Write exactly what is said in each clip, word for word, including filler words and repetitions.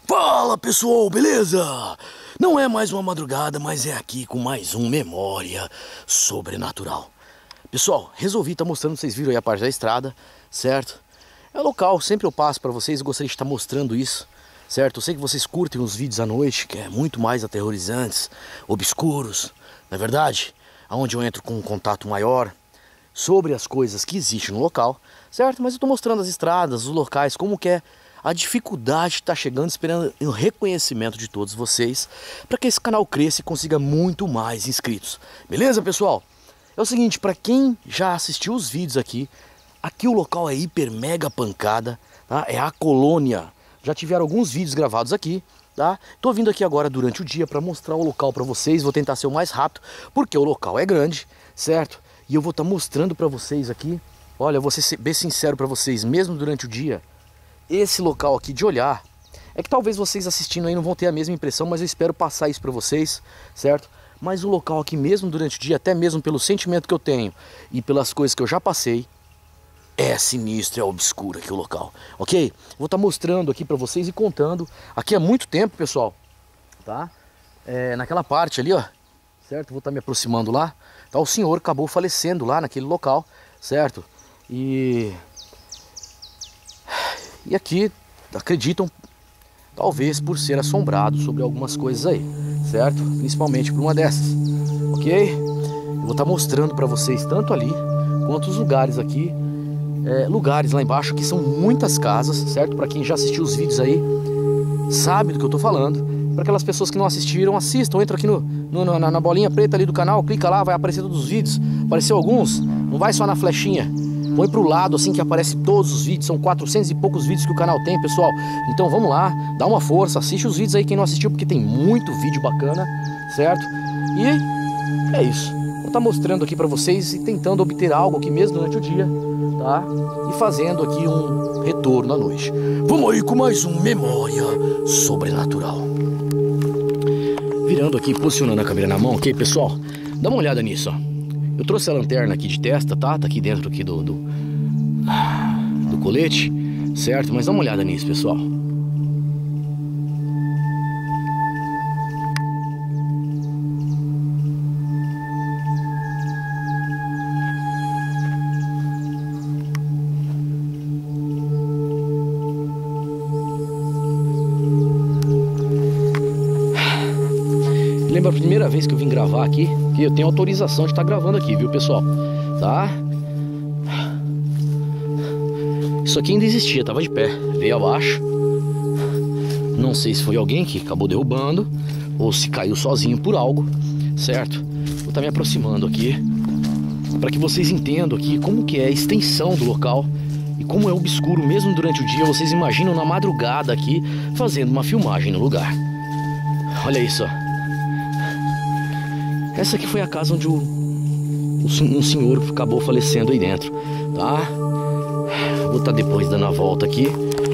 Fala pessoal, beleza? Não é mais uma madrugada, mas é aqui com mais um Memória Sobrenatural. Pessoal, resolvi estar mostrando, vocês viram aí a parte da estrada, certo? É local, sempre eu passo para vocês, eu gostaria de estar mostrando isso, certo? Eu sei que vocês curtem os vídeos à noite, que é muito mais aterrorizantes, obscuros, não é verdade? Onde eu entro com um contato maior sobre as coisas que existem no local, certo? Mas eu estou mostrando as estradas, os locais, como que é a dificuldade está chegando, esperando o reconhecimento de todos vocês, para que esse canal cresça e consiga muito mais inscritos. Beleza, pessoal? É o seguinte, para quem já assistiu os vídeos aqui, aqui o local é hiper mega pancada, tá? É a colônia. Já tiveram alguns vídeos gravados aqui, tá? Tô vindo aqui agora durante o dia para mostrar o local para vocês, vou tentar ser o mais rápido, porque o local é grande, certo? E eu vou estar mostrando para vocês aqui, olha, eu vou ser bem sincero para vocês, mesmo durante o dia, esse local aqui de olhar, é que talvez vocês assistindo aí não vão ter a mesma impressão, mas eu espero passar isso para vocês, certo? Mas o local aqui mesmo durante o dia, até mesmo pelo sentimento que eu tenho e pelas coisas que eu já passei, é sinistro, é obscuro aqui o local, ok? Vou estar mostrando aqui para vocês e contando, aqui há muito tempo, pessoal, tá? É, naquela parte ali, ó, certo? Vou estar me aproximando lá, tá? O senhor acabou falecendo lá naquele local, certo? E... E aqui acreditam, talvez por ser assombrado sobre algumas coisas aí, certo? Principalmente por uma dessas, ok? Eu vou estar mostrando para vocês tanto ali, quanto os lugares aqui, é, lugares lá embaixo que são muitas casas, certo? Para quem já assistiu os vídeos aí, sabe do que eu tô falando. Para aquelas pessoas que não assistiram, assistam, entra aqui no, no, na, na bolinha preta ali do canal, clica lá, vai aparecer todos os vídeos. Apareceu alguns, não vai só na flechinha. Põe pro lado assim que aparece todos os vídeos. São quatrocentos e poucos vídeos que o canal tem, pessoal. Então vamos lá, dá uma força, assiste os vídeos aí quem não assistiu, porque tem muito vídeo bacana, certo? E é isso. Vou estar mostrando aqui pra vocês e tentando obter algo aqui mesmo durante o dia, tá? E fazendo aqui um retorno à noite. Vamos aí com mais um Memória Sobrenatural. Virando aqui, posicionando a câmera na mão, ok, pessoal? Dá uma olhada nisso, ó. Eu trouxe a lanterna aqui de testa, tá? Tá aqui dentro aqui do, do, do colete, certo? Mas dá uma olhada nisso, pessoal. Lembra a primeira vez que eu vim gravar aqui? Que eu tenho autorização de estar gravando aqui, viu, pessoal? Tá? Isso aqui ainda existia, tava de pé. Veio abaixo. Não sei se foi alguém que acabou derrubando ou se caiu sozinho por algo, certo? Vou estar me aproximando aqui para que vocês entendam aqui como que é a extensão do local e como é obscuro mesmo durante o dia. Vocês imaginam na madrugada aqui fazendo uma filmagem no lugar. Olha isso, ó. Essa aqui foi a casa onde o, um senhor acabou falecendo aí dentro, tá? Vou estar depois dando a volta aqui.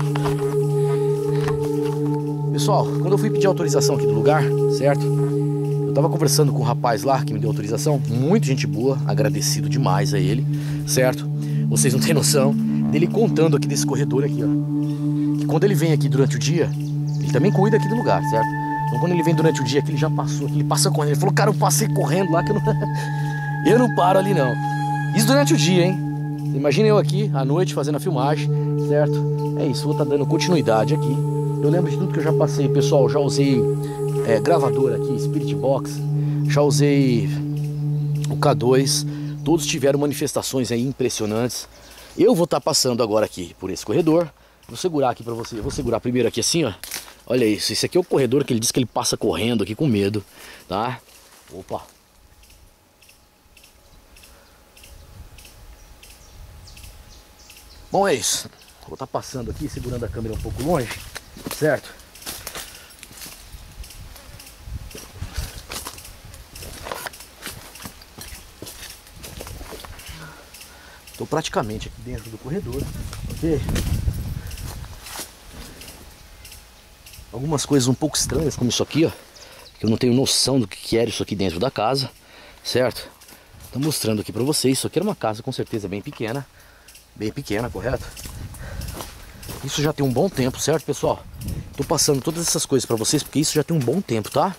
Pessoal, quando eu fui pedir autorização aqui do lugar, certo? Eu tava conversando com o rapaz lá que me deu autorização, muito gente boa, agradecido demais a ele, certo? Vocês não têm noção dele contando aqui desse corredor aqui, ó. Que quando ele vem aqui durante o dia, ele também cuida aqui do lugar, certo? Então quando ele vem durante o dia que ele já passou aqui, ele passa correndo. Ele falou, cara, eu passei correndo lá que eu não... eu não paro ali não. Isso durante o dia, hein? Imagina eu aqui, à noite, fazendo a filmagem, certo? É isso, vou estar dando continuidade aqui. Eu lembro de tudo que eu já passei, pessoal. Já usei é, gravador aqui, Spirit Box. Já usei o K dois. Todos tiveram manifestações aí impressionantes. Eu vou estar passando agora aqui por esse corredor. Vou segurar aqui pra você. Vou segurar primeiro aqui assim, ó. Olha isso, esse aqui é o corredor que ele diz que ele passa correndo aqui com medo, tá? Opa! Bom, é isso. Vou estar passando aqui, segurando a câmera um pouco longe, certo? Estou praticamente aqui dentro do corredor, ok? Algumas coisas um pouco estranhas, como isso aqui, ó, que eu não tenho noção do que era isso aqui dentro da casa, certo? Tô mostrando aqui pra vocês. Isso aqui era uma casa com certeza bem pequena, bem pequena, correto? Isso já tem um bom tempo, certo, pessoal? Tô passando todas essas coisas pra vocês porque isso já tem um bom tempo, tá?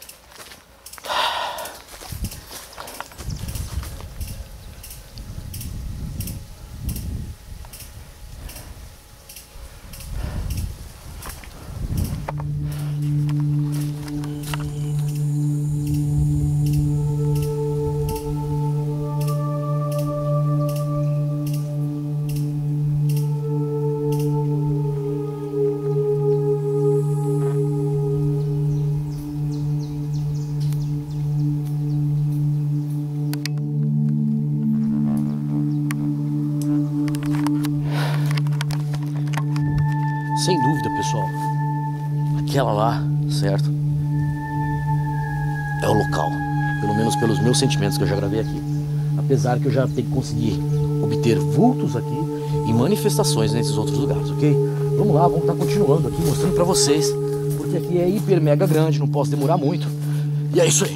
Sem dúvida, pessoal, aquela lá, certo? É o local, pelo menos pelos meus sentimentos que eu já gravei aqui. Apesar que eu já tenho que conseguir obter vultos aqui e manifestações nesses outros lugares, ok? Vamos lá, vamos estar continuando aqui, mostrando pra vocês, porque aqui é hiper mega grande, não posso demorar muito. E é isso aí.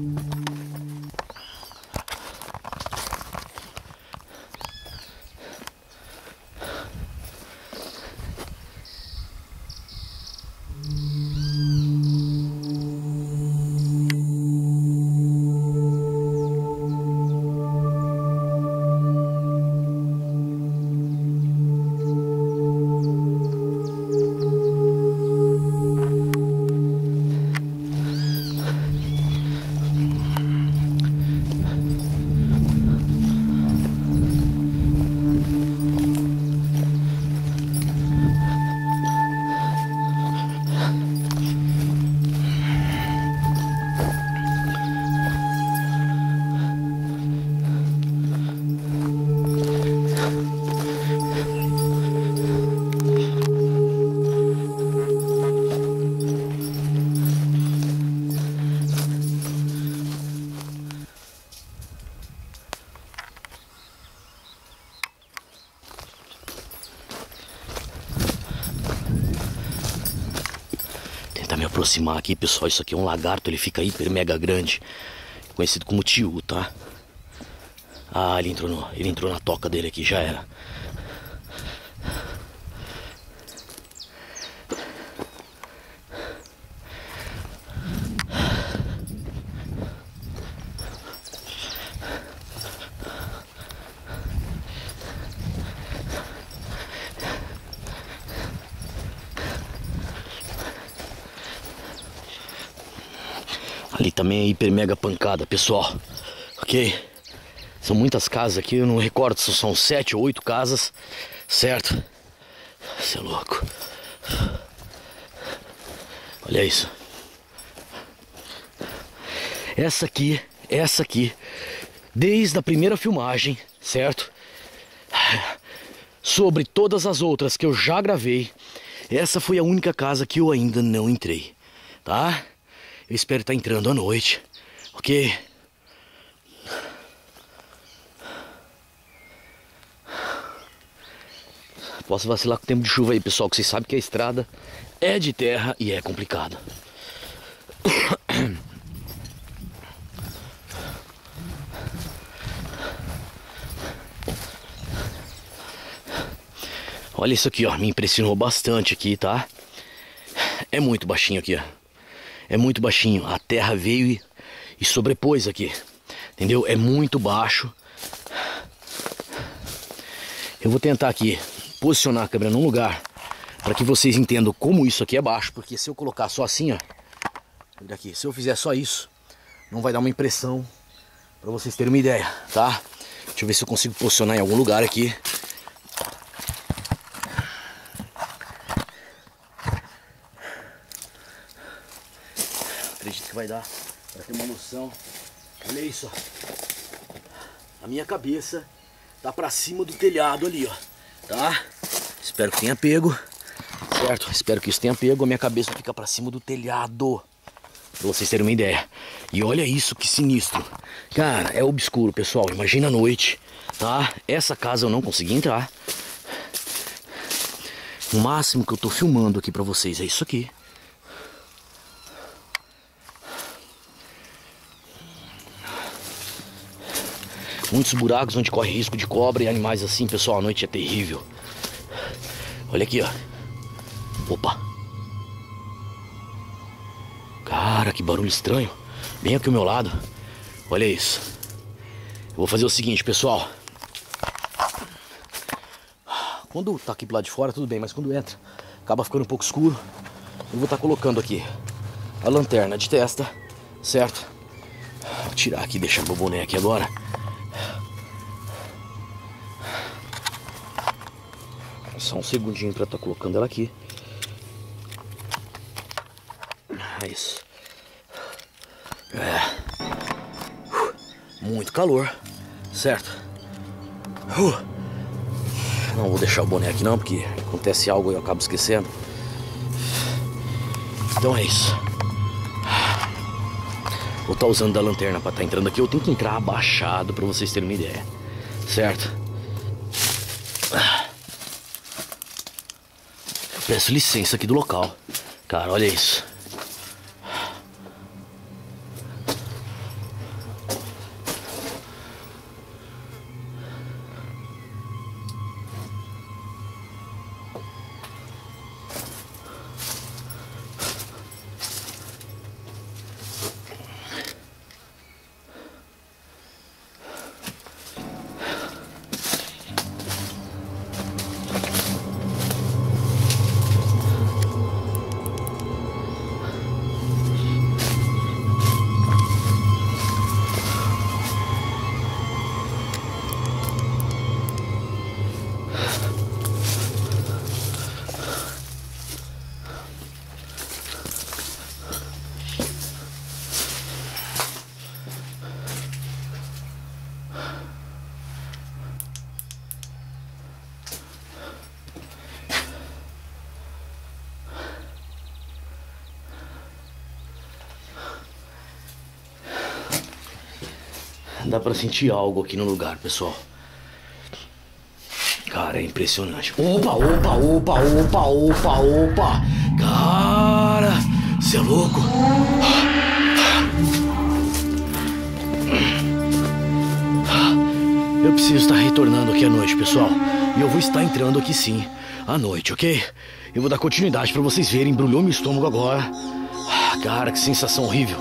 Tentar me aproximar aqui, pessoal. Isso aqui é um lagarto, ele fica hiper mega grande, conhecido como tiu, tá? Ah, ele entrou, no, ele entrou na toca dele aqui, já era. Ali também é hiper mega pancada, pessoal. Ok? São muitas casas aqui, eu não recordo se são sete ou oito casas, certo? Você é louco. Olha isso. Essa aqui, essa aqui, desde a primeira filmagem, certo? Sobre todas as outras que eu já gravei, essa foi a única casa que eu ainda não entrei, tá? Eu espero estar entrando à noite, ok? Posso vacilar com o tempo de chuva aí, pessoal, que vocês sabem que a estrada é de terra e é complicada. Olha isso aqui, ó, me impressionou bastante aqui, tá? É muito baixinho aqui, ó. É muito baixinho, a terra veio e, e sobrepôs aqui, entendeu? É muito baixo. Eu vou tentar aqui posicionar a câmera num lugar para que vocês entendam como isso aqui é baixo, porque se eu colocar só assim, ó, olha aqui, se eu fizer só isso, não vai dar uma impressão, para vocês terem uma ideia, tá? Deixa eu ver se eu consigo posicionar em algum lugar aqui. Acredito que vai dar para ter uma noção. Olha isso, ó. A minha cabeça tá para cima do telhado ali, ó, tá? Espero que tenha pego, certo? Espero que isso tenha pego. A minha cabeça fica para cima do telhado, para vocês terem uma ideia. E olha isso, que sinistro. Cara, é obscuro, pessoal. Imagina a noite, tá? Essa casa eu não consegui entrar. O máximo que eu tô filmando aqui para vocês é isso aqui. Muitos buracos onde corre risco de cobra e animais assim, pessoal, a noite é terrível. Olha aqui, ó. Opa. Cara, que barulho estranho. Bem aqui ao meu lado. Olha isso. Eu vou fazer o seguinte, pessoal. Quando tá aqui pro lado de fora, tudo bem. Mas quando entra, acaba ficando um pouco escuro. Eu vou estar colocando aqui a lanterna de testa, certo? Vou tirar aqui, deixar meu boné aqui agora. Só um segundinho pra estar colocando ela aqui. É isso. É. Muito calor, certo? Não vou deixar o boné aqui não, porque acontece algo e eu acabo esquecendo. Então é isso. Vou estar usando da lanterna para estar entrando aqui. Eu tenho que entrar abaixado para vocês terem uma ideia, certo? Eu peço licença aqui do local. Cara, olha isso. Dá pra sentir algo aqui no lugar, pessoal. Cara, é impressionante. Opa, opa, opa, opa, opa, opa. Cara, você é louco. Eu preciso estar retornando aqui à noite, pessoal. E eu vou estar entrando aqui sim, à noite, ok? Eu vou dar continuidade pra vocês verem. Embrulhou meu estômago agora. Cara, que sensação horrível.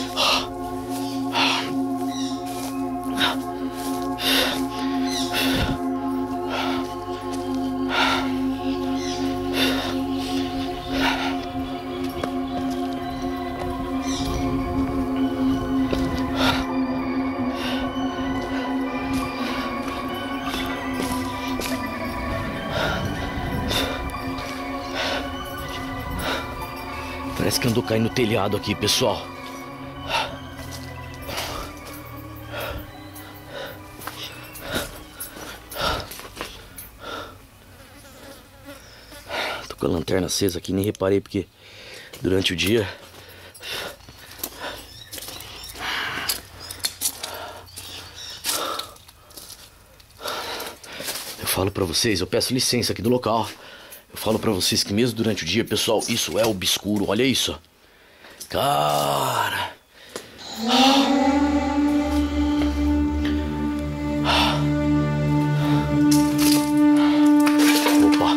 Parece que andou caindo no telhado aqui, pessoal. Tô com a lanterna acesa aqui, nem reparei porque durante o dia eu falo pra vocês, eu peço licença aqui do local. Eu falo pra vocês que mesmo durante o dia, pessoal, isso é obscuro. Olha isso. Cara. Opa.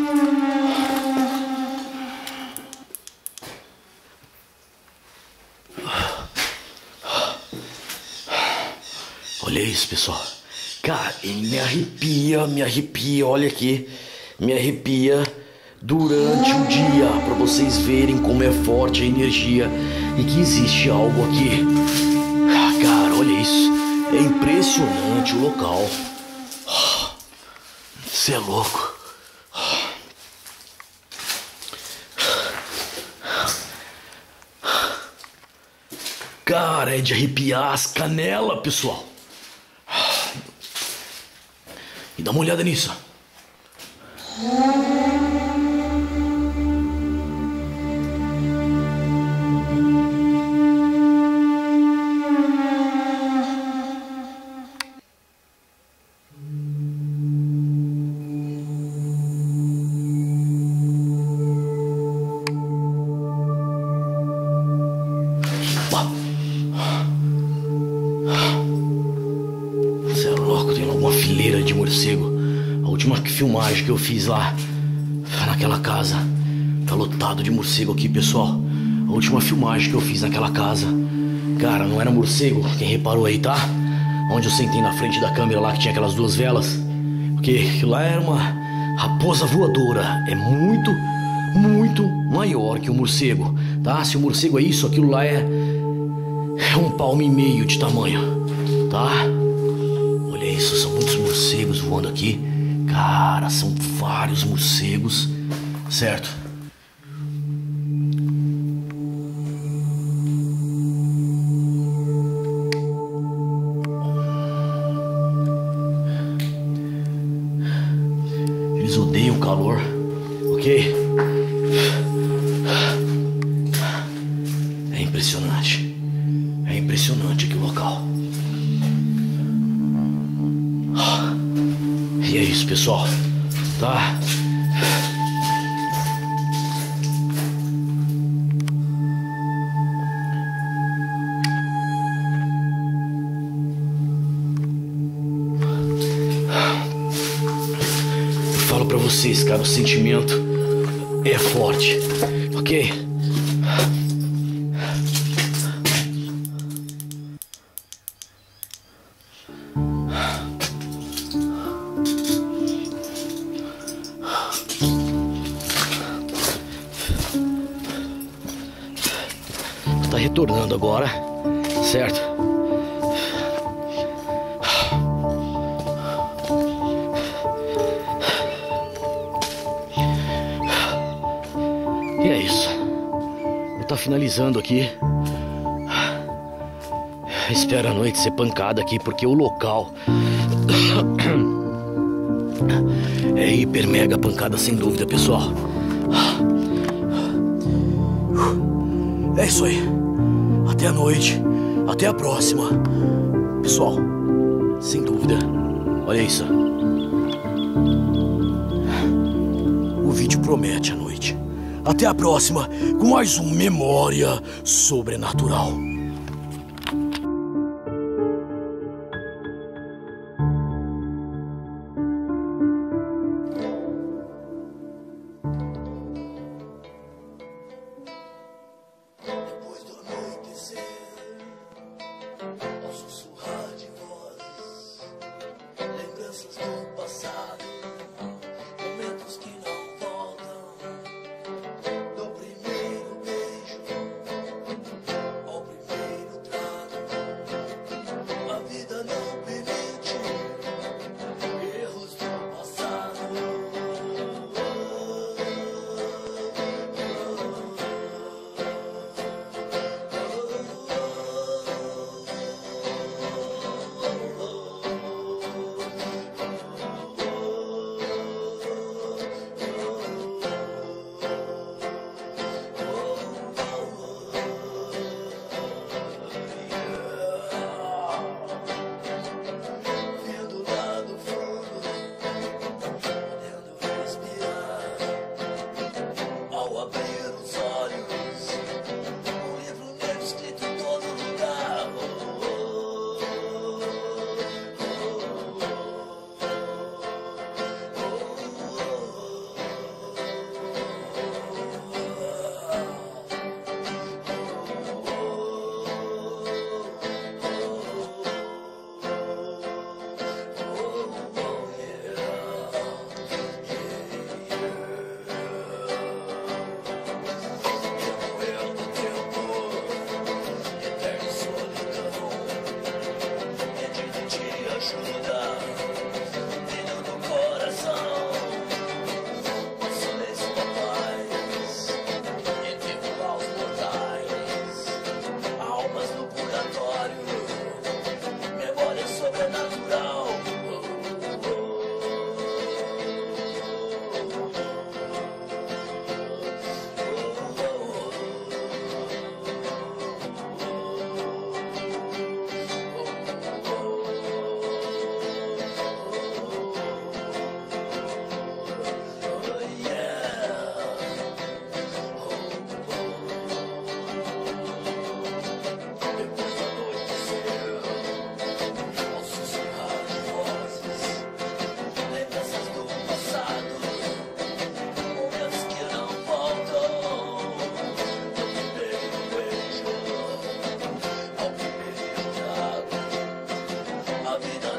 Olha isso, pessoal. Cara, ele me arrepia, me arrepia. Olha aqui. Me arrepia. Durante o dia, para vocês verem como é forte a energia e que existe algo aqui. Ah, cara, olha isso. É impressionante o local. Você é louco. Cara, é de arrepiar as canelas, pessoal. E dá uma olhada nisso. Você é louco, tem alguma fileira de morcego. A última filmagem que eu fiz lá naquela casa tá lotado de morcego aqui, pessoal. A última filmagem que eu fiz naquela casa. Cara, não era morcego, quem reparou aí, tá? Onde eu sentei na frente da câmera lá que tinha aquelas duas velas. Porque aquilo lá era uma raposa voadora. É muito, muito maior que o morcego, tá? Se o morcego é isso, aquilo lá é... É um palmo e meio de tamanho, tá? Olha isso, são muitos morcegos voando aqui. Cara, são vários morcegos, certo? Eles odeiam o calor, ok? É impressionante. É impressionante aqui o local. E é isso, pessoal, tá? Eu falo pra vocês, cara, o sentimento é forte, ok? Tá retornando agora, certo? E é isso. Vou tá finalizando aqui. Espero a noite ser pancada aqui, porque o local é hiper mega pancada, sem dúvida, pessoal. É isso aí. Até a noite. Até a próxima. Pessoal, sem dúvida. Olha isso. O vídeo promete a noite. Até a próxima com mais um Memória Sobrenatural. a vida